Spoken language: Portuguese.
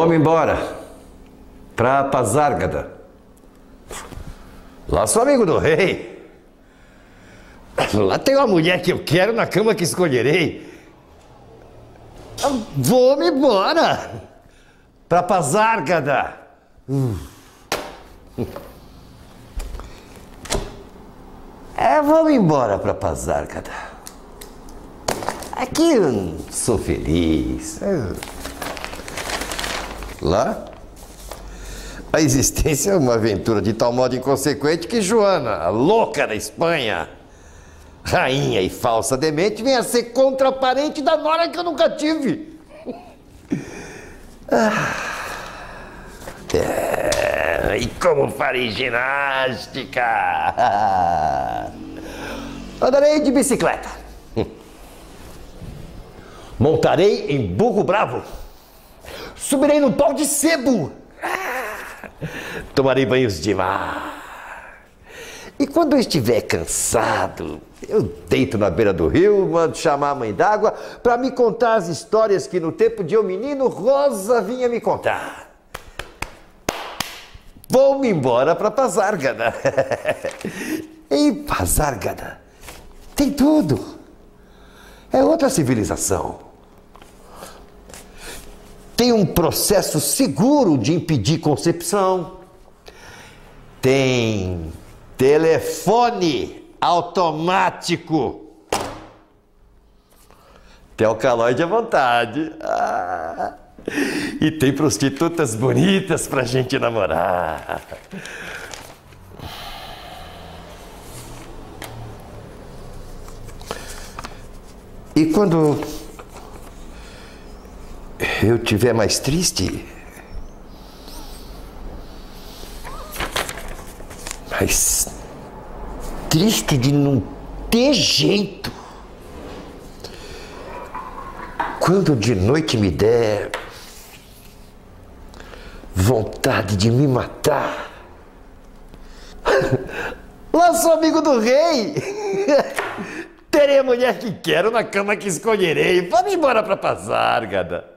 Vamos embora pra Pazárgada. Lá sou amigo do rei. Lá tem uma mulher que eu quero na cama que escolherei. Vamos embora pra Pazárgada. Vamos embora pra Pazárgada. Aqui eu não sou feliz. Lá, a existência é uma aventura de tal modo inconsequente que Joana, a louca da Espanha, rainha e falsa demente, vem a ser contraparente da nora que eu nunca tive. E como farei ginástica? Andarei de bicicleta. Montarei em burro bravo. Subirei no pau de sebo. Tomarei banhos de mar. E quando eu estiver cansado, eu deito na beira do rio, mando chamar a mãe d'água para me contar as histórias que no tempo de eu menino Rosa vinha me contar. Vou-me embora para Pazárgada. Em Pazárgada tem tudo. É outra civilização. Tem um processo seguro de impedir concepção. Tem telefone automático. Tem alcaloide à vontade. E tem prostitutas bonitas pra gente namorar. E quando eu estiver mais triste, mais triste de não ter jeito, quando de noite me der vontade de me matar, lá sou amigo do rei. Terei a mulher que quero na cama que escolherei. Vamos embora pra Pazárgada.